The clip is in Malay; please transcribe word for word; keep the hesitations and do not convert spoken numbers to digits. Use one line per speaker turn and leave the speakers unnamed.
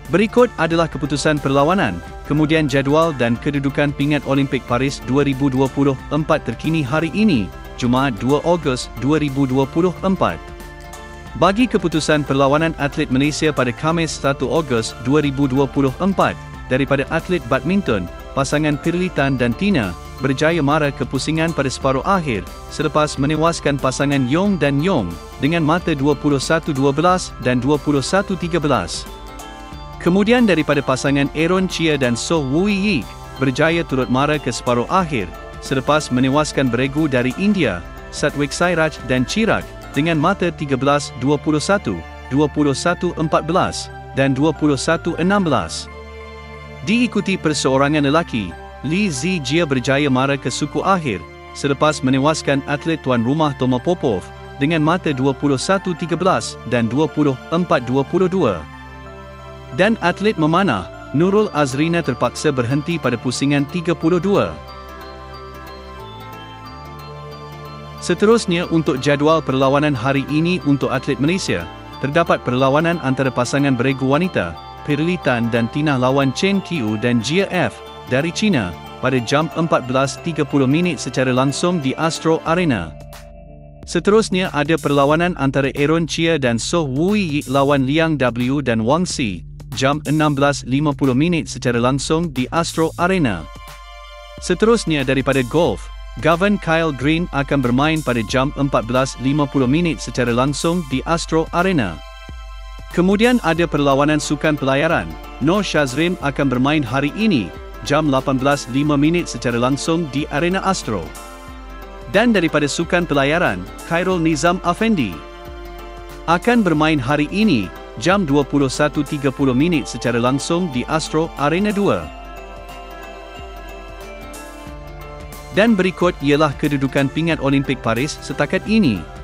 Berikut adalah keputusan perlawanan, kemudian jadual dan kedudukan pingat Olimpik Paris dua ribu dua puluh empat terkini hari ini, Jumaat dua Ogos dua ribu dua puluh empat. Bagi keputusan perlawanan atlet Malaysia pada Khamis satu Ogos dua ribu dua puluh empat, daripada atlet badminton, pasangan Pirly Tan dan Tina, berjaya mara ke pusingan pada separuh akhir, selepas menewaskan pasangan Yong dan Yong, dengan mata dua puluh satu dua belas dan dua puluh satu tiga belas. Kemudian daripada pasangan Aaron Chia dan Soh Wui Yik, berjaya turut mara ke separuh akhir, selepas menewaskan beregu dari India, Satwik Sairaj dan Chirag, dengan mata tiga belas dua puluh satu, dua puluh satu empat belas, dan dua puluh satu enam belas. Diikuti perseorangan lelaki, Li Zijia berjaya mara ke suku akhir, selepas menewaskan atlet tuan rumah Toma Popov, dengan mata dua puluh satu tiga belas dan dua puluh empat dua puluh dua. Dan atlet memanah, Nurul Azrina terpaksa berhenti pada pusingan tiga puluh dua. Seterusnya untuk jadual perlawanan hari ini untuk atlet Malaysia, terdapat perlawanan antara pasangan beregu wanita, Pirly Tan dan Tina lawan Chen Qiu dan Jia F, dari China, pada jam empat belas tiga puluh minit secara langsung di Astro Arena. Seterusnya ada perlawanan antara Aaron Chia dan Soh Wui Yik lawan Liang W dan Wang Si, jam enam belas lima puluh minit secara langsung di Astro Arena. Seterusnya daripada golf, Gavin Kyle Green akan bermain pada jam empat belas lima puluh minit secara langsung di Astro Arena. Kemudian ada perlawanan sukan pelayaran, Noor Shazrim akan bermain hari ini, jam lapan belas lima minit secara langsung di Arena Astro. Dan daripada sukan pelayaran, Khairul Nizam Afendi akan bermain hari ini, jam dua puluh satu tiga puluh minit secara langsung di Astro Arena dua. Dan berikut ialah kedudukan pingat Olimpik Paris setakat ini.